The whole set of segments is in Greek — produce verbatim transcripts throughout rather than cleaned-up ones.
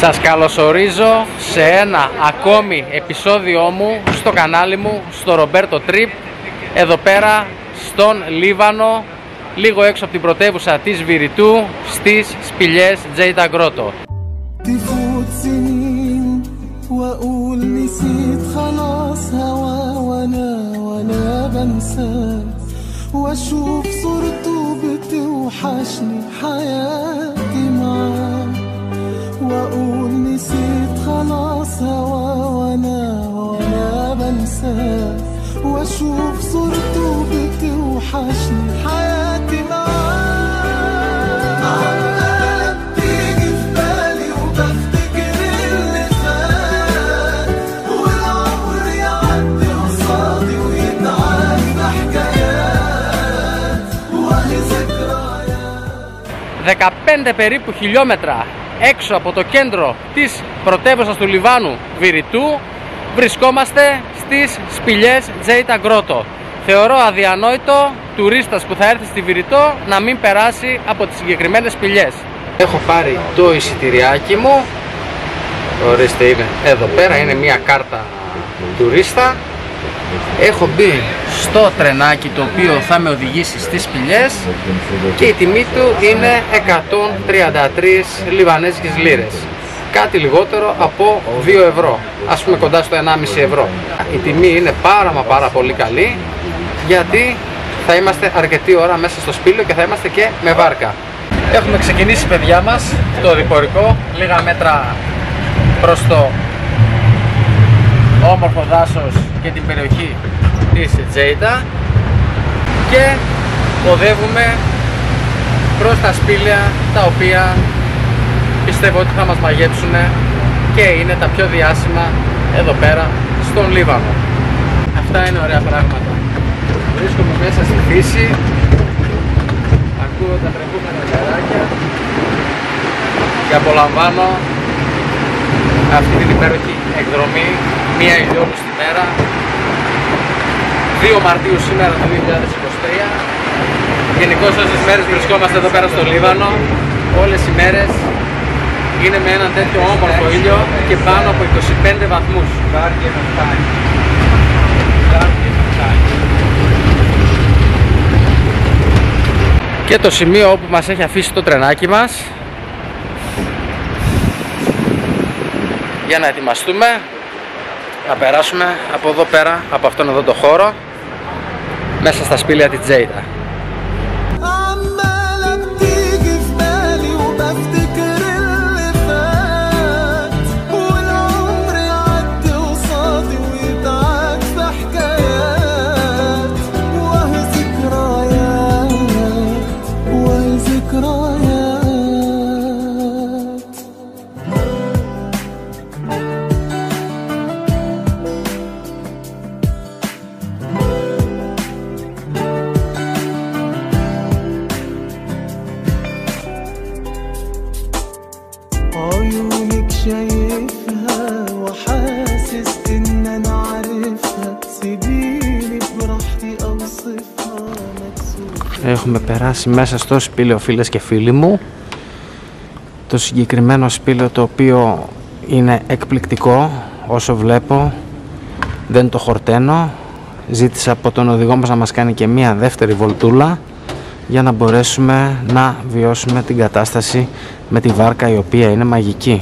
Σας καλωσορίζω σε ένα ακόμη επεισόδιο μου στο κανάλι μου, στο Ρομπέρτο Trip, εδώ πέρα στον Λίβανο, λίγο έξω από την πρωτεύουσα της Βηρητού, στις σπηλιές Djeita Grotto. وأقول نسيت خلاص هوا وانا وانا بنساه واشوف صورته بتوحشني حياتي معاه عمالة بتيجي في بالي وبفتكر اللي فات والعمر يعدي قصادي ويتعاد بحكايات وهي ذكريات. δεκαπέντε περίπου χιλιόμετρα έξω από το κέντρο της πρωτεύουσας του Λιβάνου, Βηρητού, βρισκόμαστε στις σπηλιές Djeita Grotto. Θεωρώ αδιανόητο τουρίστας που θα έρθει στη Βηρητό να μην περάσει από τις συγκεκριμένες σπηλιές. Έχω πάρει το εισιτηριάκι μου, ορίστε, είναι εδώ πέρα, είναι μια κάρτα τουρίστα. Έχω μπει στο τρενάκι το οποίο θα με οδηγήσει στις σπηλιές και η τιμή του είναι εκατόν τριάντα τρεις λιβανέζικες λίρες, κάτι λιγότερο από δύο ευρώ, ας πούμε κοντά στο ενάμιση ευρώ. Η τιμή είναι πάρα μα πάρα πολύ καλή, γιατί θα είμαστε αρκετή ώρα μέσα στο σπήλιο και θα είμαστε και με βάρκα. Έχουμε ξεκινήσει, παιδιά μας, το διπορικό, λίγα μέτρα προς το όμορφο δάσος και την περιοχή της Djeita και οδεύουμε προς τα σπήλια τα οποία πιστεύω ότι θα μας μαγέψουν και είναι τα πιο διάσημα εδώ πέρα στον Λίβανο. Αυτά είναι ωραία πράγματα. Βρίσκομαι μέσα στη φύση, ακούω τα τρεχούμενα νεράκια και απολαμβάνω αυτή την υπέροχη εκδρομή, μία ηλιόλουστη μέρα, δύο Μαρτίου σήμερα το δύο χιλιάδες είκοσι τρία. Γενικώς όσες μέρες βρισκόμαστε εδώ πέρα στο Λίβανο, όλες οι μέρες είναι με έναν τέτοιο όμορφο ήλιο και πάνω από είκοσι πέντε βαθμούς. Και το σημείο όπου μας έχει αφήσει το τρενάκι μας, για να ετοιμαστούμε να περάσουμε από εδώ πέρα, από αυτόν εδώ το χώρο, μέσα στα σπήλια της Djeita. Έχουμε περάσει μέσα στο σπήλαιο, φίλες και φίλοι μου. Το συγκεκριμένο σπήλαιο, το οποίο είναι εκπληκτικό, όσο βλέπω δεν το χορταίνω. Ζήτησα από τον οδηγό μας να μας κάνει και μία δεύτερη βολτούλα για να μπορέσουμε να βιώσουμε την κατάσταση με τη βάρκα, η οποία είναι μαγική.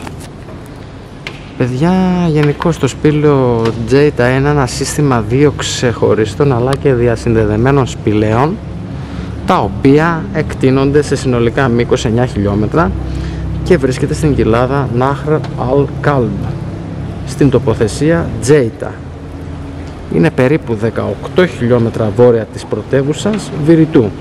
Παιδιά, γενικώς το σπήλαιο Djeita είναι ένα σύστημα δύο ξεχωριστών αλλά και διασυνδεδεμένων σπηλαίων, τα οποία εκτείνονται σε συνολικά μήκος εννιά χιλιόμετρα και βρίσκεται στην κοιλάδα Nahr al-Kalb, στην τοποθεσία Djeita. Είναι περίπου δεκαοκτώ χιλιόμετρα βόρεια της πρωτεύουσας Βηρητού.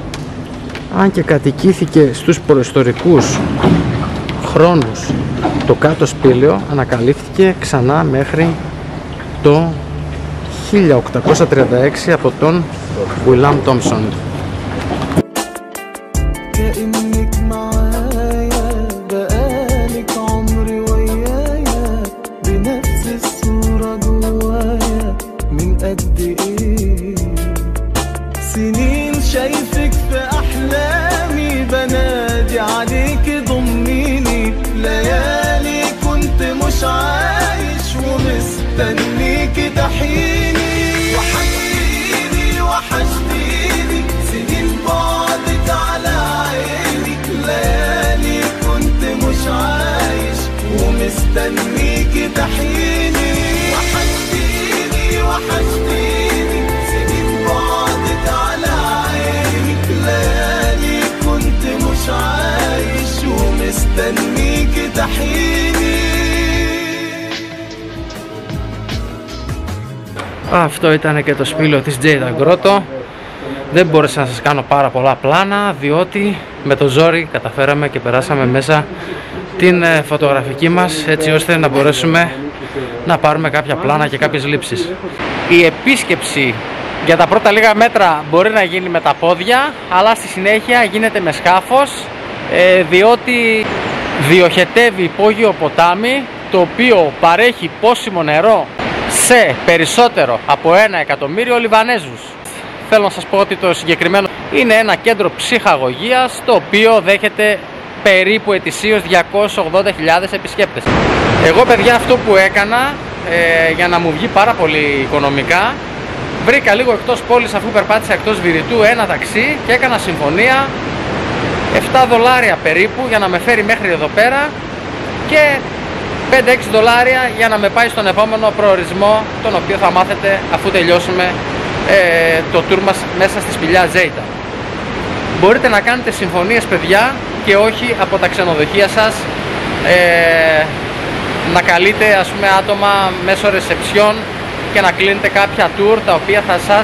Αν και κατοικήθηκε στους προϊστορικούς χρόνους, το κάτω σπήλαιο ανακαλύφθηκε ξανά μέχρι το χίλια οκτακόσια τριάντα έξι από τον William Thompson. بنادي عليك ضميني لياليك كنت مش عايش ومستنيكي تحيني. وحشتيني وحشتيني سنين بعدك على عيني، ليالي كنت مش عايش ومستنيكي تحيني. وحشتيني وحشتيني سنين بعدك على عيني، ليالي كنت مش عايش ومستنيكي تحيني. Αυτό ήταν και το σπήλαιο της Jada Grotto. Δεν μπόρεσα να σας κάνω πάρα πολλά πλάνα, διότι με το ζόρι καταφέραμε και περάσαμε μέσα την φωτογραφική μας, έτσι ώστε να μπορέσουμε να πάρουμε κάποια πλάνα και κάποιες λήψεις. Η επίσκεψη για τα πρώτα λίγα μέτρα μπορεί να γίνει με τα πόδια, αλλά στη συνέχεια γίνεται με σκάφος, διότι διοχετεύει υπόγειο ποτάμι, το οποίο παρέχει πόσιμο νερό σε περισσότερο από ένα εκατομμύριο Λιβανέζους. Θέλω να σας πω ότι το συγκεκριμένο είναι ένα κέντρο ψυχαγωγίας, το οποίο δέχεται περίπου ετησίως διακόσιες ογδόντα χιλιάδες επισκέπτες. Εγώ, παιδιά, αυτό που έκανα ε, για να μου βγει πάρα πολύ οικονομικά, βρήκα λίγο εκτός πόλης, αφού περπάτησα εκτός Βηρητού, ένα ταξί και έκανα συμφωνία επτά δολάρια περίπου για να με φέρει μέχρι εδώ πέρα και πέντε έξι δολάρια για να με πάει στον επόμενο προορισμό, τον οποίο θα μάθετε αφού τελειώσουμε ε, το tour μας μέσα στη σπηλιά Jada. Μπορείτε να κάνετε συμφωνίες, παιδιά, και όχι από τα ξενοδοχεία σας, ε, να καλείτε, ας πούμε, άτομα μέσω ρεσεψιόν και να κλείνετε κάποια tour τα οποία θα σας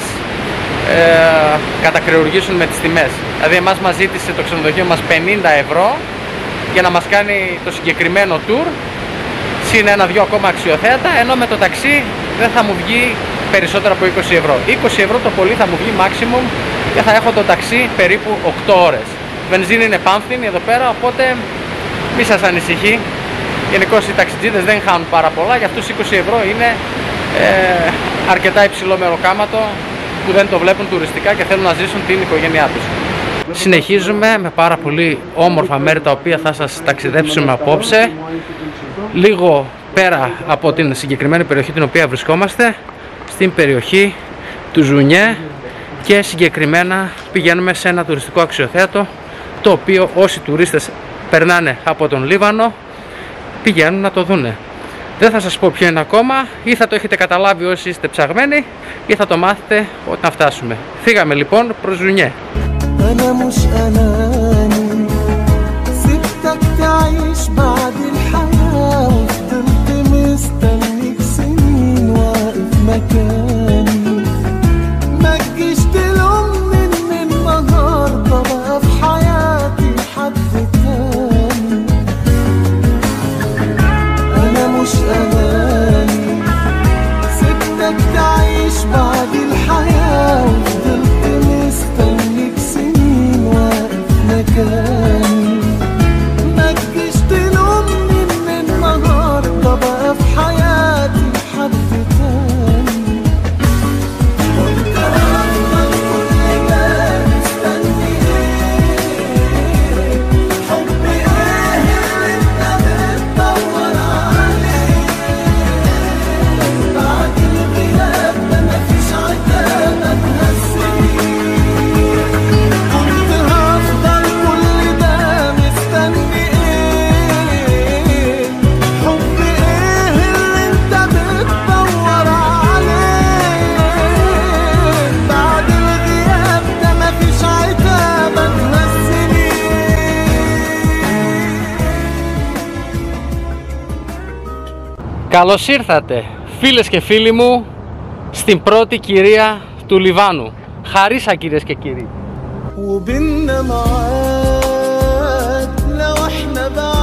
ε, κατακρεουργήσουν με τις τιμές. Δηλαδή εμάς μας ζήτησε το ξενοδοχείο μας πενήντα ευρώ για να μας κάνει το συγκεκριμένο tour, συν ένα-δυο ακόμα αξιοθέατα, ενώ με το ταξί δεν θα μου βγει περισσότερο από είκοσι ευρώ. είκοσι ευρώ το πολύ θα μου βγει maximum και θα έχω το ταξί περίπου οκτώ ώρες. Βενζίνη είναι πάμφθινη εδώ πέρα, οπότε μη σας ανησυχεί. Γενικώς οι ταξιτζίδες δεν χάνουν πάρα πολλά, για αυτούς είκοσι ευρώ είναι ε, αρκετά υψηλό μεροκάματο που δεν το βλέπουν τουριστικά και θέλουν να ζήσουν την οικογένειά τους. Συνεχίζουμε με πάρα πολύ όμορφα μέρη τα οποία θα σας ταξιδέψουμε απόψε. Λίγο πέρα από την συγκεκριμένη περιοχή την οποία βρισκόμαστε, στην περιοχή του Ζουνιέ, και συγκεκριμένα πηγαίνουμε σε ένα τουριστικό αξιοθέατο, το οποίο όσοι τουρίστες περνάνε από τον Λίβανο πηγαίνουν να το δούνε. Δεν θα σας πω ποιο είναι ακόμα, ή θα το έχετε καταλάβει όσοι είστε ψαγμένοι, ή θα το μάθετε όταν φτάσουμε. Φύγαμε λοιπόν προς Ζουνιέ. أنا مش أناني سبتك تعيش بعد الحياة وفضلت مستنيك سنين واقف مكاني ما تجيش تلومني إن النهاردة بقى في حياتي حد تاني أنا مش أناني سبتك تعيش بعد الحياة وفضلت مستنيك سنين واقف مكاني ما تجيش تلومني إن النهاردة بقى في حياتي حد تاني قلت هفضل كل ده مستني ايه حب ايه اللي انت بتدور عليه بعد الغياب ده مفيش عتاب هتهزني قلت هفضل كل ده مستني ايه حب ايه اللي انت بتدور عليه بعد الغياب ده مفيش عتاب هتهزني. Καλώς ήρθατε, φίλες και φίλοι μου, στην πρώτη κυρία του Λιβάνου. Χαρίσα, κυρίες και κύριοι. وبيننا معاد لو احنا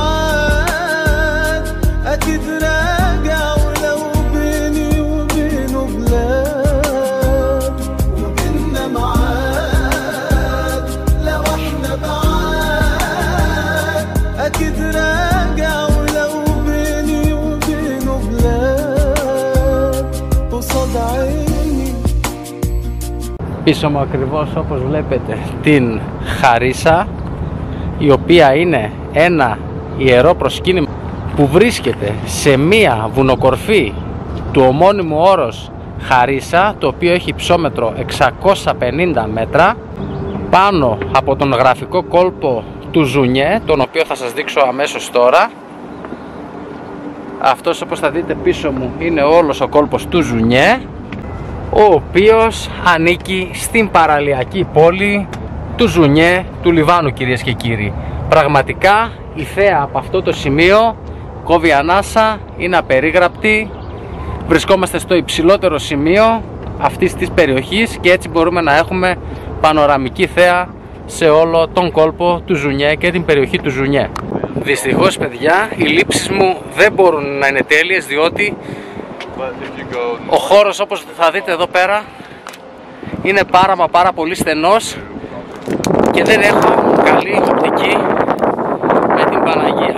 بعاد اكيد راجع ولو بيني وبينه بلاد وبيننا معاد لو احنا بعاد اكيد راجع ولو بيني وبينه بلاد قصاد عيني. Πίσω μου ακριβώς, όπως βλέπετε, την Χαρίσα, η οποία είναι ένα ιερό προσκύνημα που βρίσκεται σε μία βουνοκορφή του ομώνυμου όρος Χαρίσα, το οποίο έχει υψόμετρο εξακόσια πενήντα μέτρα, πάνω από τον γραφικό κόλπο του Ζουνιέ, τον οποίο θα σας δείξω αμέσως τώρα. Αυτός, όπως θα δείτε πίσω μου, είναι όλος ο κόλπος του Ζουνιέ, ο οποίος ανήκει στην παραλιακή πόλη του Ζουνιέ του Λιβάνου, κυρίες και κύριοι. Πραγματικά η θέα από αυτό το σημείο κόβει ανάσα, είναι απερίγραπτη. Βρισκόμαστε στο υψηλότερο σημείο αυτής της περιοχής και έτσι μπορούμε να έχουμε πανοραμική θέα σε όλο τον κόλπο του Ζουνιέ και την περιοχή του Ζουνιέ. Δυστυχώς, παιδιά, οι λήψεις μου δεν μπορούν να είναι τέλειες, διότι ο χώρος, όπως θα δείτε εδώ πέρα, είναι πάρα μα πάρα πολύ στενός και δεν έχω καλή οπτική με την Παναγία.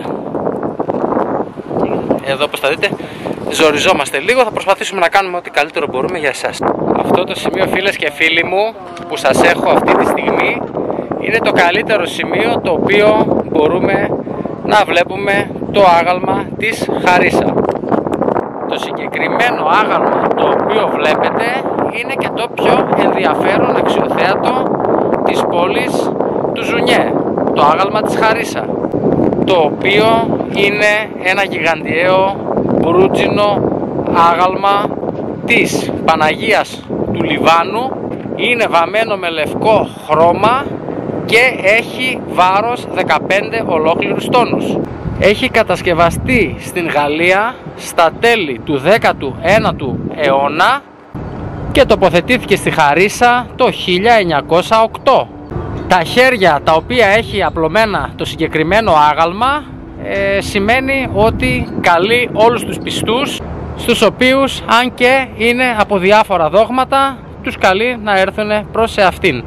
Εδώ, όπως θα δείτε, ζοριζόμαστε λίγο, θα προσπαθήσουμε να κάνουμε ό,τι καλύτερο μπορούμε για εσάς. Αυτό το σημείο, φίλες και φίλοι μου, που σας έχω αυτή τη στιγμή, είναι το καλύτερο σημείο το οποίο μπορούμε να βλέπουμε το άγαλμα της Χαρίσα. Το συγκεκριμένο άγαλμα το οποίο βλέπετε είναι και το πιο ενδιαφέρον αξιοθέατο της πόλης του Ζουνιέ, το άγαλμα της Χαρίσα, το οποίο είναι ένα γιγαντιαίο μπρούτζινο άγαλμα της Παναγίας του Λιβάνου. Είναι βαμμένο με λευκό χρώμα και έχει βάρος δεκαπέντε ολόκληρους τόνους. Έχει κατασκευαστεί στην Γαλλία στα τέλη του δέκατου ένατου αιώνα και τοποθετήθηκε στη Χαρίσα το χίλια εννιακόσια οκτώ. Τα χέρια τα οποία έχει απλωμένα το συγκεκριμένο άγαλμα ε, σημαίνει ότι καλεί όλους τους πιστούς, στους οποίους, αν και είναι από διάφορα δόγματα, τους καλεί να έρθουν προς αυτήν.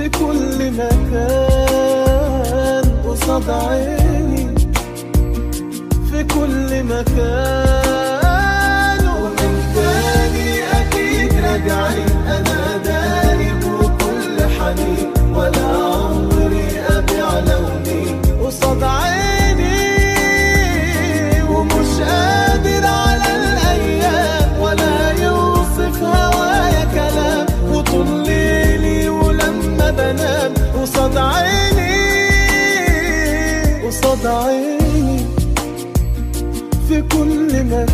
في كل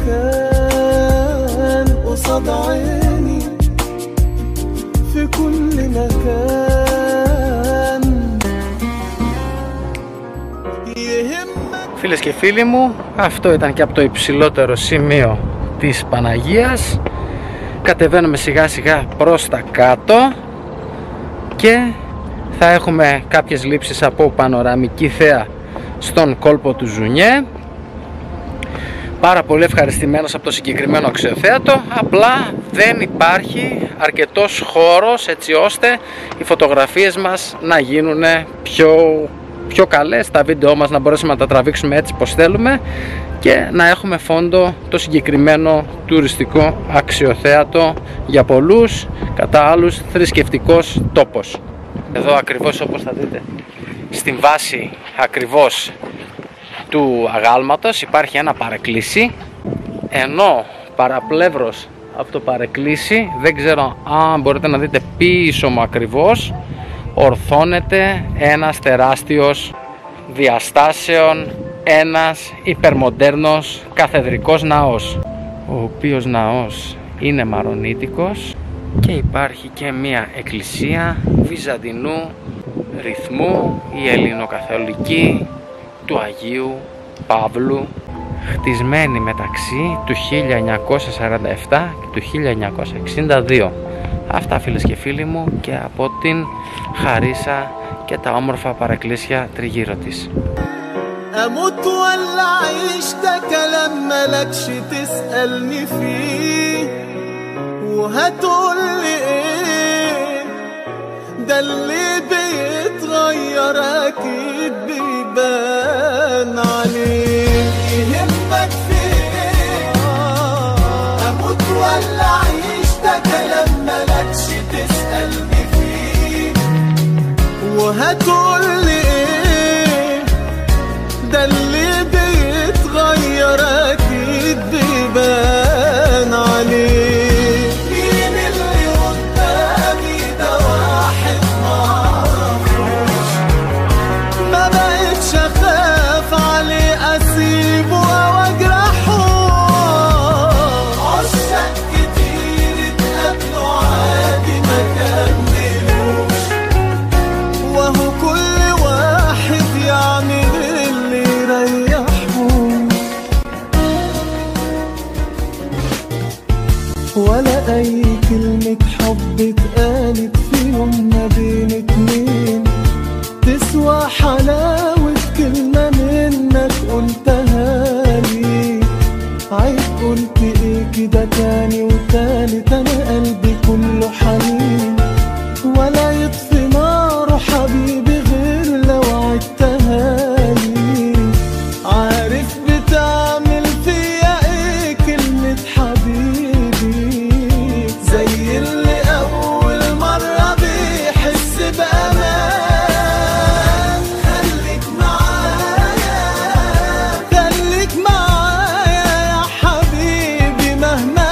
مكان قصاد عيني في كل مكان. Φίλες και φίλοι μου, αυτό ήταν και από το υψηλότερο σημείο της Παναγίας. Κατεβαίνουμε σιγά σιγά προς τα κάτω και θα έχουμε κάποιες λήψεις από πανοραμική θέα στον κόλπο του Ζουνιέ. Πάρα πολύ ευχαριστημένος από το συγκεκριμένο αξιοθέατο, απλά δεν υπάρχει αρκετός χώρος έτσι ώστε οι φωτογραφίες μας να γίνουν πιο, πιο καλές, τα βίντεό μας να μπορέσουμε να τα τραβήξουμε έτσι πως θέλουμε και να έχουμε φόντο το συγκεκριμένο τουριστικό αξιοθέατο για πολλούς, κατά άλλους θρησκευτικός τόπος. Εδώ ακριβώς, όπως θα δείτε, στην βάση ακριβώς του αγάλματος υπάρχει ένα παρεκκλήσι, ενώ παραπλεύρος από το παρεκκλήσι, δεν ξέρω αν μπορείτε να δείτε πίσω μου ακριβώς, ορθώνεται ένας τεράστιος διαστάσεων, ένας υπερμοντέρνος καθεδρικός ναός, ο οποίος ναός είναι μαρονίτικος και υπάρχει και μια εκκλησία βυζαντινού ρυθμού, η ελληνοκαθολική του Αγίου Παύλου, χτισμένη μεταξύ του χίλια εννιακόσια σαράντα επτά και του χίλια εννιακόσια εξήντα δύο. Αυτά, φίλες και φίλοι μου, και από την Χαρίσα και τα όμορφα παρεκκλήσια τριγύρω της. أموت ولا أعيش ده كلام ملكش تسألني فيه وهتقولي إيه ده اللي بيتغير أكيد بيبان عليه يهمك في إيه أموت ولا أعيش ده كلام ملكش تسألني فيه وهتقولي إيه ده اللي بيتغير أي كلمة حب اتقالت في يوم ما بين اتنين تسوى حلاوة كلمة منك قلتها لي. عيب قلت ايه كده تاني وتالت، انا قلبي كله حنين ولا يطفي ناره حبيبي غير لو عدتها لي. عارف بتعمل فيا ايه كلمة حبيبي، زي اللي اول مرة بيحس بامان. خليك معايا خليك معايا يا حبيبي مهما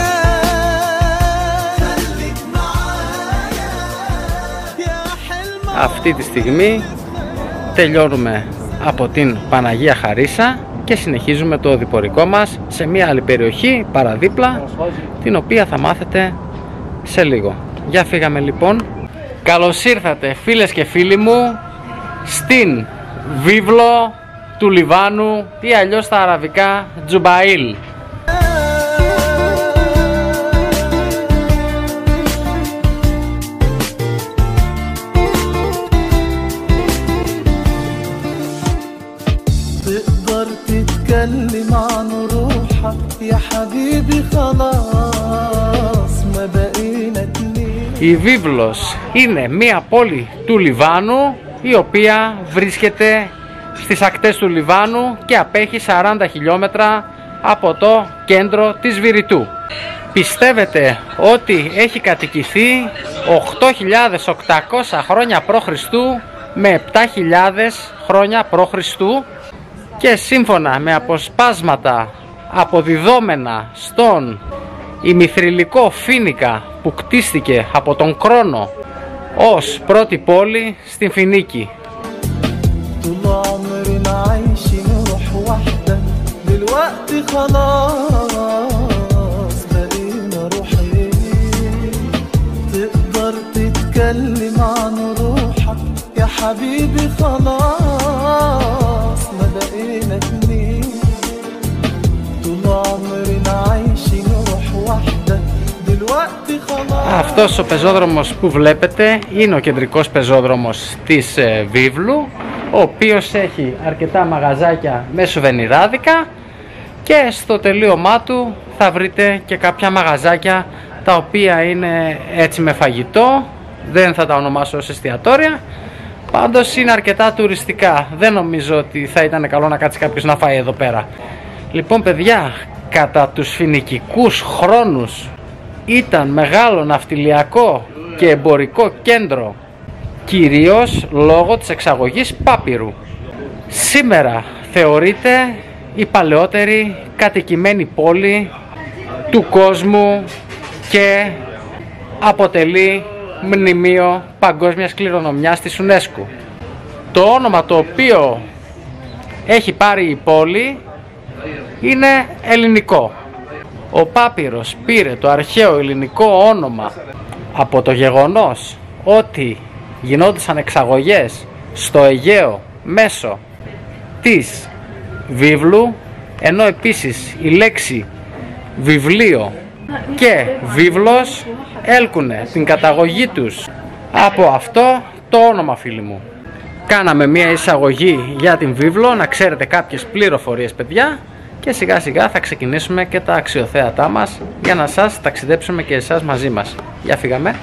كان. خليك معايا يا حلم. Αυτή τη στιγμή τελειώνουμε από την Παναγία Χαρίσσα και συνεχίζουμε το οδηπορικό μας σε μια άλλη περιοχή παραδίπλα, την οποία θα μάθετε σε λίγο. Για φύγαμε λοιπόν. Καλώς ήρθατε φίλες και φίλοι μου στην βίβλο του Λιβάνου ή αλλιώς στα αραβικά Τζουμπαήλ. تقدر تتكلم عن روحك يا حبيبي خلاص ما بقينا اتنين. Η βίβλος είναι μια πόλη του Λιβάνου, η οποία βρίσκεται στις ακτές του Λιβάνου και απέχει σαράντα χιλιόμετρα από το κέντρο της Βηρητού. Πιστεύετε ότι έχει κατοικηθεί οκτώ χιλιάδες οκτακόσια χρόνια π.Χ. με επτά χιλιάδες χρόνια π.Χ. και σύμφωνα με αποσπάσματα αποδιδόμενα στον ημιθρυλικό Φίνικα που κτίστηκε από τον Κρόνο ως πρώτη πόλη στην Φινίκη. طول عمرنا عايشين روح واحدة دلوقتي خلاص بقينا روحين. تقدر تتكلم عن روحك يا حبيبي خلاص ما بقينا اتنين. طول عمرنا عايشين روح واحدة دلوقتي خلاص. Αυτός ο πεζόδρομος που βλέπετε είναι ο κεντρικός πεζόδρομος της ε, Βίβλου, ο οποίος έχει αρκετά μαγαζάκια με σουβενιράδικα και στο τελείωμά του θα βρείτε και κάποια μαγαζάκια τα οποία είναι έτσι με φαγητό, δεν θα τα ονομάσω ως εστιατόρια, πάντως είναι αρκετά τουριστικά, δεν νομίζω ότι θα ήταν καλό να κάτσει κάποιος να φάει εδώ πέρα. Λοιπόν παιδιά, κατά τους φινικικούς χρόνους ήταν μεγάλο ναυτιλιακό και εμπορικό κέντρο, κυρίως λόγω της εξαγωγής πάπυρου. Σήμερα θεωρείται η παλαιότερη κατοικημένη πόλη του κόσμου και αποτελεί μνημείο παγκόσμιας κληρονομιάς της UNESCO. Το όνομα το οποίο έχει πάρει η πόλη είναι ελληνικό. Ο Πάπυρος πήρε το αρχαίο ελληνικό όνομα από το γεγονός ότι γινόντουσαν εξαγωγές στο Αιγαίο μέσω της βίβλου, ενώ επίσης η λέξη βιβλίο και βίβλος έλκουνε την καταγωγή τους από αυτό το όνομα, φίλοι μου. Κάναμε μια εισαγωγή για την βίβλο, να ξέρετε κάποιες πληροφορίες παιδιά, και σιγά σιγά θα ξεκινήσουμε και τα αξιοθέατά μας για να σας ταξιδέψουμε και εσάς μαζί μας. Για φύγαμε.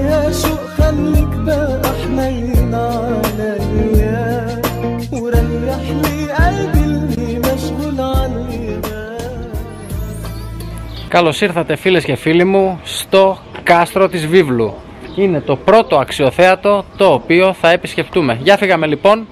يا شوق خليك بقى حنين عليا وريح لي قلبي اللي مشغول عليها. Καλώς ήρθατε φίλες και φίλοι μου στο κάστρο της Βίβλου. Είναι το πρώτο αξιοθέατο το οποίο θα επισκεφτούμε. Για φύγαμε λοιπόν.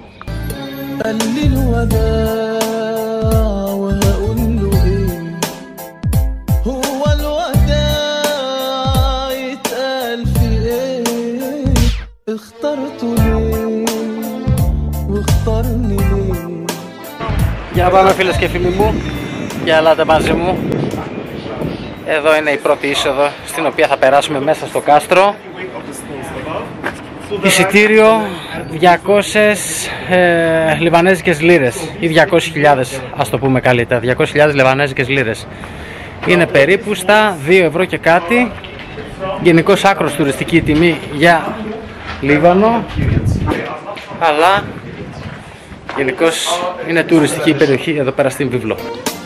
Για πάμε φίλες και φίλοι μου, για ελάτε μαζί μου. Εδώ είναι η πρώτη είσοδο στην οποία θα περάσουμε μέσα στο κάστρο. Εισιτήριο διακόσιες ε, λιβανέζικες λίρες ή διακόσιες χιλιάδες, ας το πούμε καλύτερα, διακόσιες χιλιάδες λιβανέζικες λίρες. Είναι περίπου στα δύο ευρώ και κάτι. Γενικώς άκρος τουριστική τιμή για Λίβανο, αλλά γενικώς είναι τουριστική περιοχή εδώ πέρα στην Βίβλο.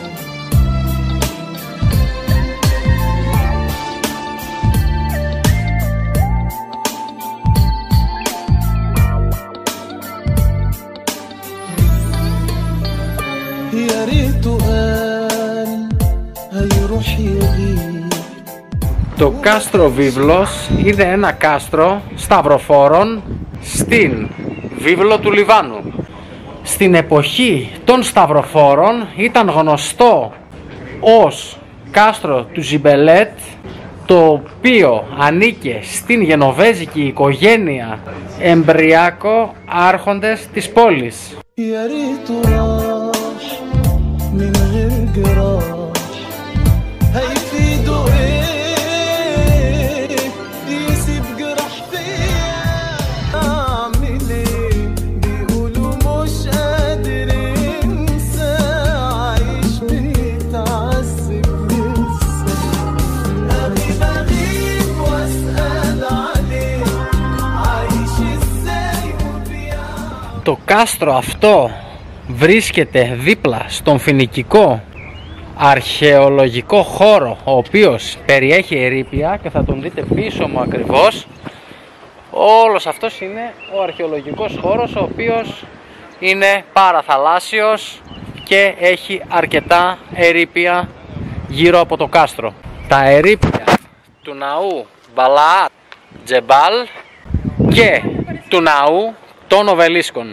Το κάστρο Βίβλος είναι ένα κάστρο σταυροφόρων στην Βίβλο του Λιβάνου. Στην εποχή των σταυροφόρων ήταν γνωστό ως κάστρο του Ζιμπελέτ, το οποίο ανήκε στην γενοβέζικη οικογένεια Εμπριακό άρχοντες της πόλης. Το κάστρο αυτό βρίσκεται δίπλα στον φοινικικό αρχαιολογικό χώρο, ο οποίος περιέχει ερείπια και θα τον δείτε πίσω μου ακριβώς. Όλος αυτός είναι ο αρχαιολογικός χώρος, ο οποίος είναι παραθαλάσσιος και έχει αρκετά ερείπια γύρω από το κάστρο. Τα ερείπια του ναού Μπαλαάτ Τζεμπάλ και του ναού των Οβελίσκων.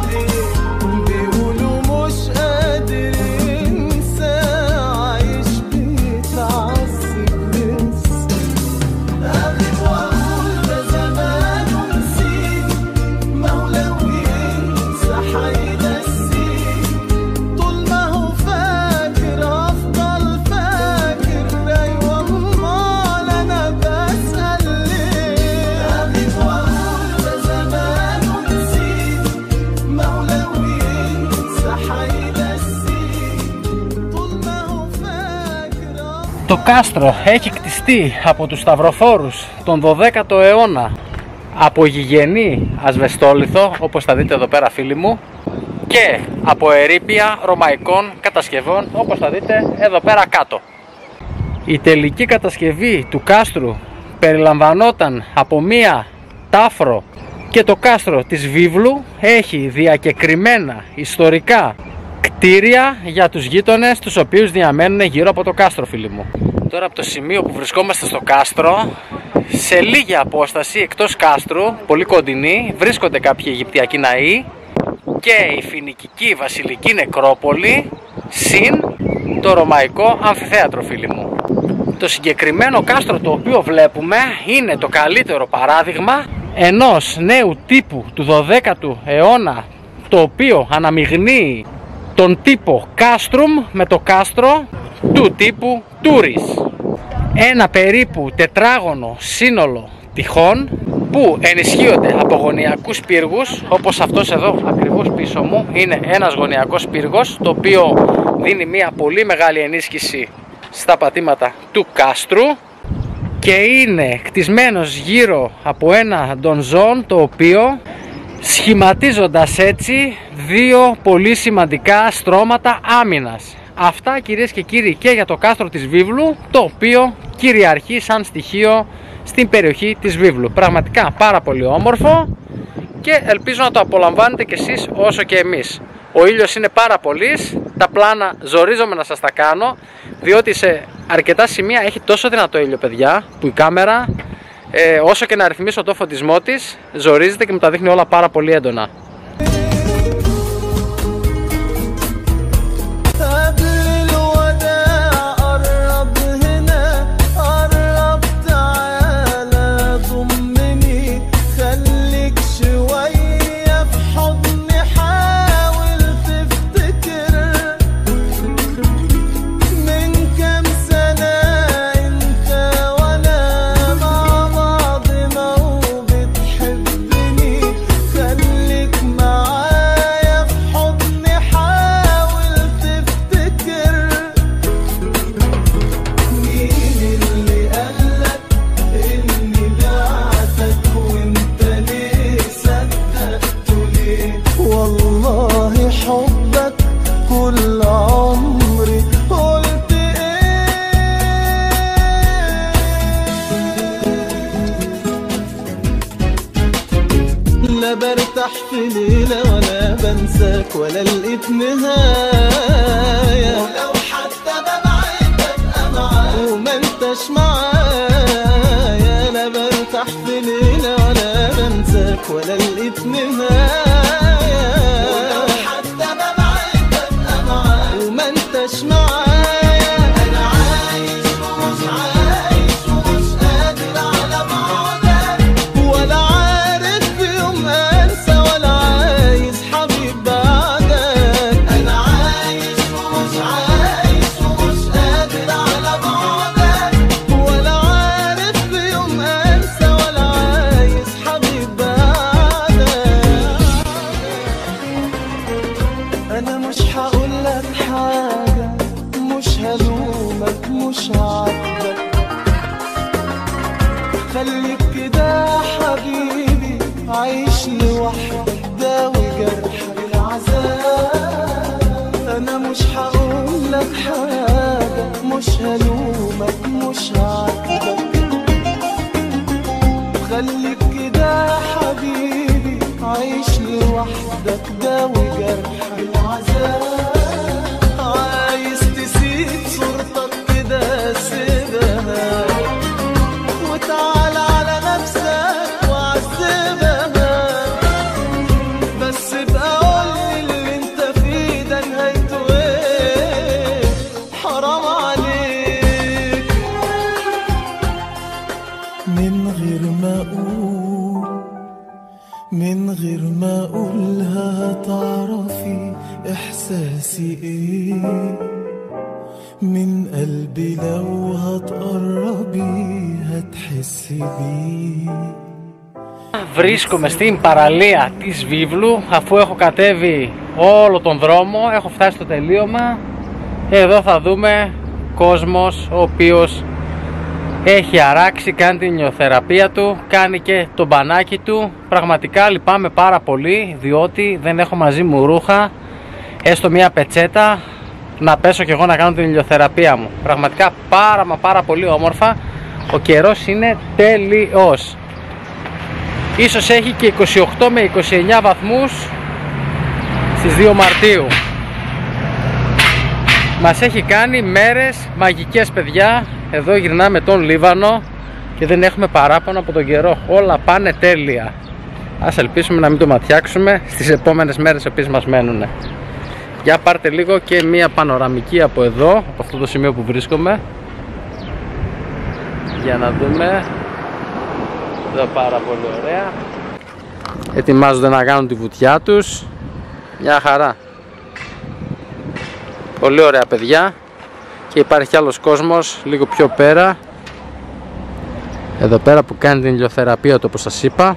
Το κάστρο έχει κτιστεί από τους σταυροφόρους τον δωδέκατο αιώνα από γηγενή ασβεστόλιθο, όπως θα δείτε εδώ πέρα φίλοι μου, και από ερείπια ρωμαϊκών κατασκευών, όπως θα δείτε εδώ πέρα κάτω. Η τελική κατασκευή του κάστρου περιλαμβανόταν από μία τάφρο και το κάστρο της Βίβλου έχει διακεκριμένα ιστορικά κτίρια για τους γείτονες τους οποίους διαμένουν γύρω από το κάστρο φίλοι μου. Τώρα από το σημείο που βρισκόμαστε στο κάστρο, σε λίγη απόσταση εκτός κάστρου, πολύ κοντινή, βρίσκονται κάποιοι Αιγυπτιακοί ναοί και η φοινικική βασιλική νεκρόπολη συν το ρωμαϊκό αμφιθέατρο φίλοι μου. Το συγκεκριμένο κάστρο το οποίο βλέπουμε είναι το καλύτερο παράδειγμα ενός νέου τύπου του δωδέκατου αιώνα, το οποίο αναμειγνύει τον τύπο κάστρουμ με το κάστρο του τύπου τούρις. Ένα περίπου τετράγωνο σύνολο τυχών που ενισχύονται από γωνιακούς πύργους, όπως αυτός εδώ ακριβώς πίσω μου είναι ένας γωνιακός πύργος, το οποίο δίνει μια πολύ μεγάλη ενίσχυση στα πατήματα του κάστρου και είναι κτισμένος γύρω από ένα ντονζόν, το οποίο σχηματίζοντας έτσι δύο πολύ σημαντικά στρώματα άμυνας. Αυτά κυρίες και κύριοι και για το κάστρο της Βίβλου, το οποίο κυριαρχεί σαν στοιχείο στην περιοχή της Βίβλου. Πραγματικά πάρα πολύ όμορφο και ελπίζω να το απολαμβάνετε κι εσείς όσο και εμείς. Ο ήλιος είναι πάρα πολύς, τα πλάνα ζορίζομαι να σας τα κάνω, διότι σε αρκετά σημεία έχει τόσο δυνατό ήλιο, παιδιά, που η κάμερα, ε, όσο και να ρυθμίσω το φωτισμό της, ζορίζεται και μου τα δείχνει όλα πάρα πολύ έντονα. لا برتاح في ليلة ولا بنساك ولا لقيت نهاية، ولو حتى ببعد ببقى معاك وما انتش معايا. لا برتاح في ليلة ولا بنساك ولا لقيت نهاية، ولو حتى ببعد ببقى معاك وما انتش معايا. أنا عايش ومش عايش ومش قادر على بعدك، ولا عارف في يوم أنسى ولا عايز حبيب بعدك. أنا عايش ومش عايش ومش قادر على بعدك، ولا عارف في يوم أنسى ولا عايز حبيب بعدك. أنا مش هقولك حاجة، مش هلومك مش هعاتبك، خليك كده حبيبي عايش لوحدك داوي جرحك العذاب. أنا مش هقولك حاجة، مش هلومك مش هعاتبك، خليك كده حبيبي عايش لوحدك داوي جرحك العذاب. عايز تسيب صورتك كده سيبها وتعال على نفسك وعذبها، بس ابقى قولي اللي انت فيه ده نهايته ايه، حرام عليك. من غير ما اقول من غير ما اقولها هتعرفي احساسي ايه، من قلبي لو هتقربي هتحسي بيه. Βρίσκομαι στην παραλία της Βίβλου, αφού έχω κατέβει όλο τον δρόμο, έχω φτάσει στο τελείωμα. Εδώ θα δούμε κόσμος ο οποίος έχει αράξει, κάνει την ηλιοθεραπεία του, κάνει και το μπανάκι του. Πραγματικά λυπάμαι πάρα πολύ, διότι δεν έχω μαζί μου ρούχα, έστω μια πετσέτα, να πέσω κι εγώ να κάνω την ηλιοθεραπεία μου. Πραγματικά πάρα μα πάρα πολύ όμορφα. Ο καιρός είναι τέλειος. Ίσως έχει και είκοσι οκτώ με είκοσι εννιά βαθμούς στις δύο Μαρτίου. Μας έχει κάνει μέρες μαγικές, παιδιά. Εδώ γυρνάμε τον Λίβανο και δεν έχουμε παράπονο από τον καιρό. Όλα πάνε τέλεια. Ας ελπίσουμε να μην το ματιάξουμε στις επόμενες μέρες οι οποίες μας μένουν. Για πάρτε λίγο και μία πανοραμική από εδώ, από αυτό το σημείο που βρίσκομαι, για να δούμε. Εδώ πάρα πολύ ωραία. Ετοιμάζονται να κάνουν τη βουτιά τους. Μια χαρά. Πολύ ωραία, παιδιά. Και υπάρχει άλλος κόσμος λίγο πιο πέρα, εδώ πέρα, που κάνει την ηλιοθεραπεία του, όπως σας είπα.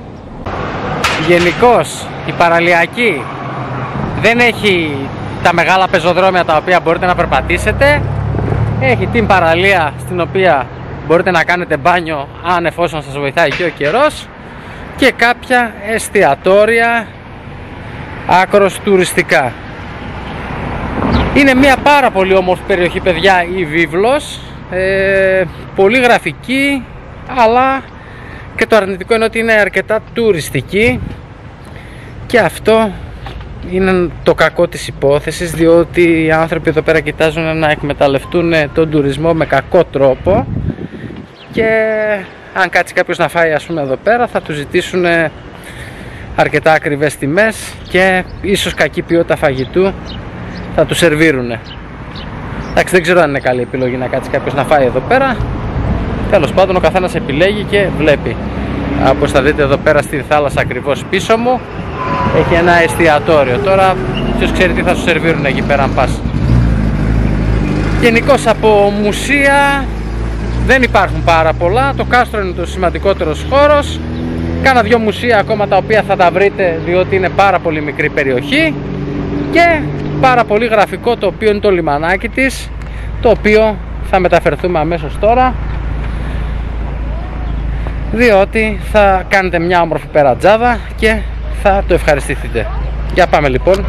Γενικώς η παραλιακή δεν έχει τα μεγάλα πεζοδρόμια τα οποία μπορείτε να περπατήσετε. Έχει την παραλία στην οποία μπορείτε να κάνετε μπάνιο αν εφόσον σας βοηθάει και ο καιρός, και κάποια εστιατόρια άκρος τουριστικά. Είναι μια πάρα πολύ όμορφη περιοχή, παιδιά, η Βίβλος, ε, πολύ γραφική, αλλά και το αρνητικό είναι ότι είναι αρκετά τουριστική, και αυτό είναι το κακό της υπόθεσης, διότι οι άνθρωποι εδώ πέρα κοιτάζουν να εκμεταλλευτούν τον τουρισμό με κακό τρόπο, και αν κάτσει κάποιος να φάει, ας πούμε, εδώ πέρα, θα του ζητήσουν αρκετά ακριβές τιμές και ίσως κακή ποιότητα φαγητού θα του σερβίρουν. Εντάξει, δεν ξέρω αν είναι καλή επιλογή να κάτσει κάποιος να φάει εδώ πέρα. Τέλος πάντων, ο καθένας επιλέγει και βλέπει. Όπως θα δείτε εδώ πέρα στη θάλασσα ακριβώς πίσω μου έχει ένα εστιατόριο. Τώρα ποιος ξέρει τι θα σου σερβίρουν εκεί πέρα αν πας. Γενικώς από μουσεία δεν υπάρχουν πάρα πολλά. Το κάστρο είναι το σημαντικότερος χώρος. Κάνα δυο μουσεία ακόμα τα οποία θα τα βρείτε, διότι είναι πάρα πολύ μικρή περιοχή, και πάρα πολύ γραφικό το οποίο είναι το λιμανάκι της, το οποίο θα μεταφερθούμε αμέσως τώρα, διότι θα κάνετε μια όμορφη περατζάδα και θα το ευχαριστηθείτε. Για πάμε λοιπόν.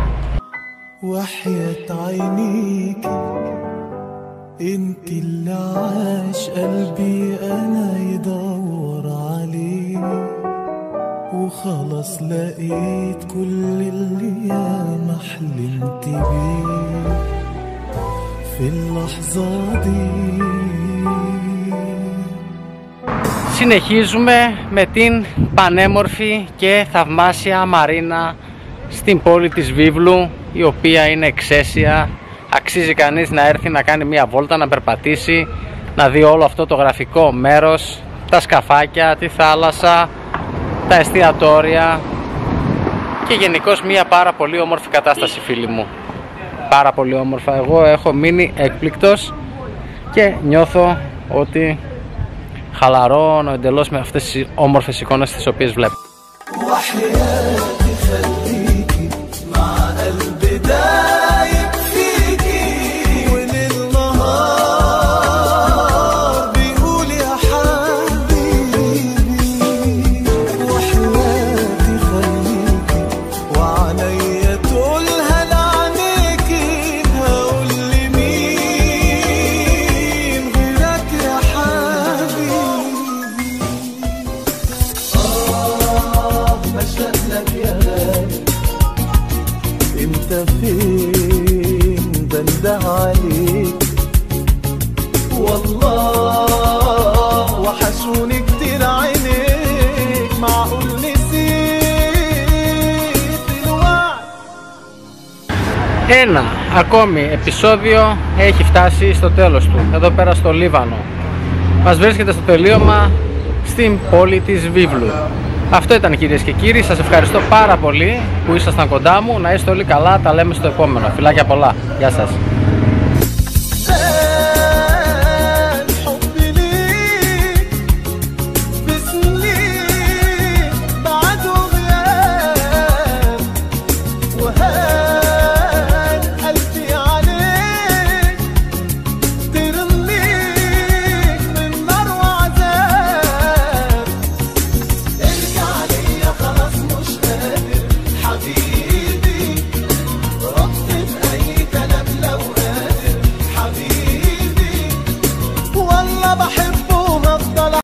انت اللي عاش قلبي انا يدور عليه وخلاص لقيت كل اللي ياما حلمت بيه في اللحظة دي. Συνεχίζουμε με την πανέμορφη και θαυμάσια μαρίνα στην πόλη της Βίβλου, η οποία είναι εξαίσια. Αξίζει κανείς να έρθει να κάνει μια βόλτα, να περπατήσει, να δει όλο αυτό το γραφικό μέρος, τα σκαφάκια, τη θάλασσα, τα εστιατόρια, και γενικώς μια πάρα πολύ όμορφη κατάσταση, φίλοι μου. Πάρα πολύ όμορφα. Εγώ έχω μείνει έκπληκτος και νιώθω ότι χαλαρώνω εντελώς με αυτές τις όμορφες εικόνες τις οποίες βλέπω. Ένα ακόμη επεισόδιο έχει φτάσει στο τέλος του, εδώ πέρα στο Λίβανο. Μας βρίσκεται στο τελείωμα στην πόλη της Βίβλου. Αυτό ήταν, κυρίες και κύριοι, σας ευχαριστώ πάρα πολύ που ήσασταν κοντά μου. Να είστε όλοι καλά, τα λέμε στο επόμενο. Φιλάκια πολλά, γεια σας.